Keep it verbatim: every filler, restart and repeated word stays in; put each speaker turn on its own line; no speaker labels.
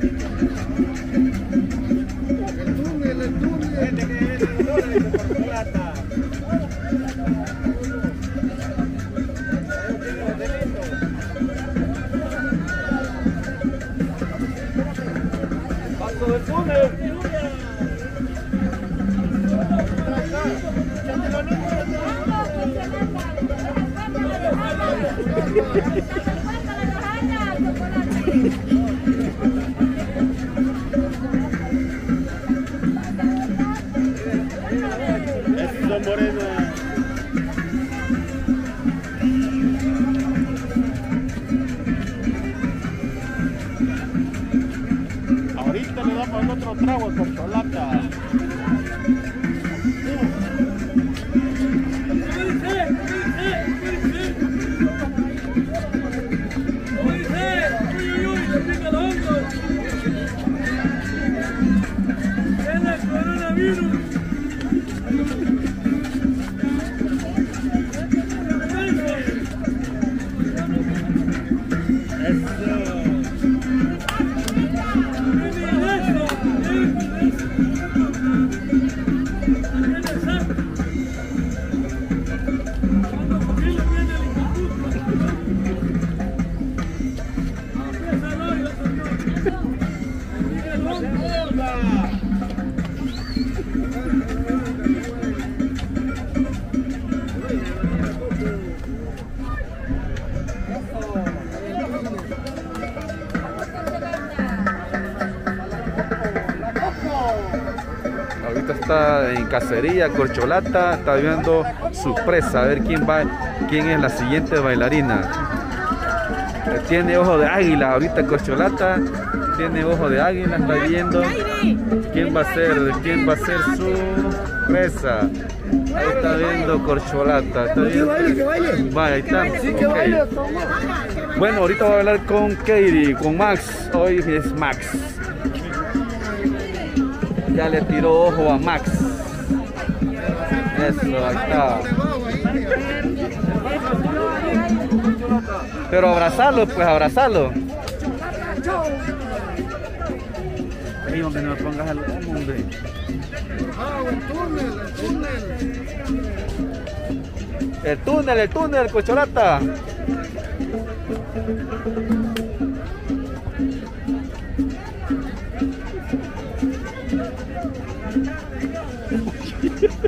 túnel, el túnel. Gente que viene de dólares de Corcholata. Paso del túnel. Eso, Moreno. Ahorita le damos el otro trago al Corcholata.
Ahorita está en cacería, Corcholata, está viendo su presa, a ver quién va, quién es la siguiente bailarina. Tiene ojo de águila, ahorita Corcholata tiene ojo de águila, está viendo quién va a ser, quién va a ser su presa. Ahí está viendo Corcholata, está viendo. Vaya, ahí está. Okay. Bueno, ahorita voy a hablar con Katie, con Max. Hoy es Max. Ya le tiró ojo a Max. Eso, ahí está. Pero abrazarlo, pues abrazarlo. Digo que no me pongas el ojo, hombre.
Ah, el túnel, el túnel.
El túnel, el túnel, Corcholata.